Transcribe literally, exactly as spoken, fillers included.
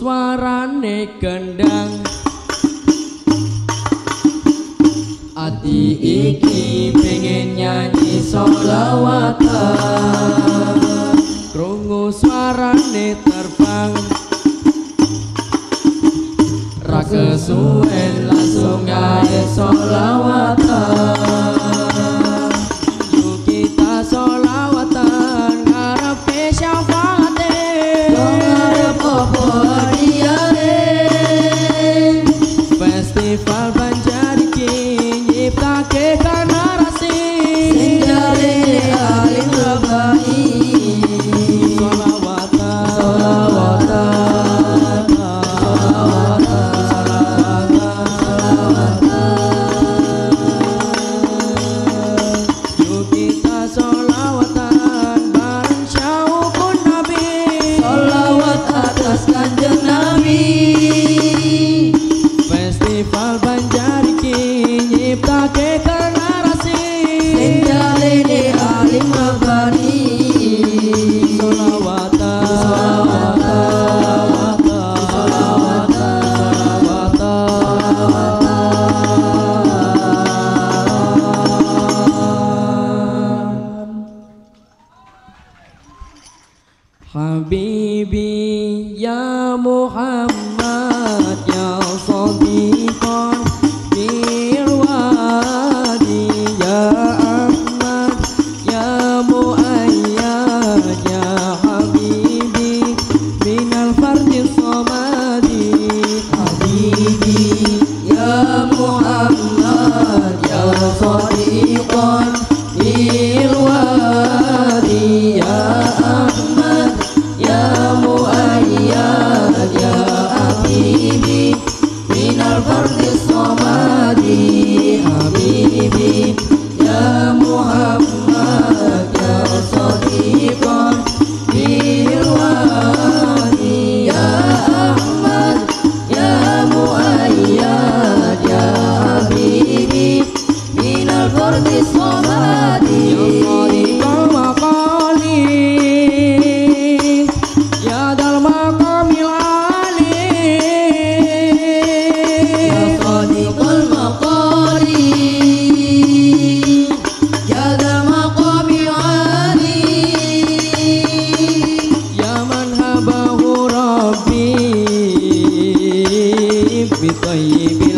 suarane gendang. Ati iki pengen nyanyi sholawatan, krungu suarane terbang. Ra kesuwen langsung gawe sholawatan. Yuk kita sholawatan ngarepe syafaate, ngarep apa diare. Festival Banjar iki nyiptake narasi sing jare alim rabani. Sholawatan, sholawatan, sholawatan, sholawatan. Yuk kita sholawatan bareng syauqun Nabi, sholawat atas Kanjeng Nabi. Festival Banjar iki nyiptake narasi sing jalene alim rabbani. Sholawatan, sholawatan, sholawatan, sholawatan. Habibi ya Muhammad ya Sadiqan Mirwadi ya Ahmad ya Muayyad ya Habibi minal fardis somadi. Habibi ya Muhammad ya Sadiqan Mirwadi ya Ahmad ya Muayyad ya Habibi minal fardis somadi. Habibi ya Muhammad ya Sadiqan Mirwadi ya Ahmad ya Muayyad ya Habibi minal fardis somadi. Ya Sadiqal maqali ya dal maqamil ali, ya Sadiqal maqali ya dal maqamil ali, ya man habahu rabbi bi tayyibi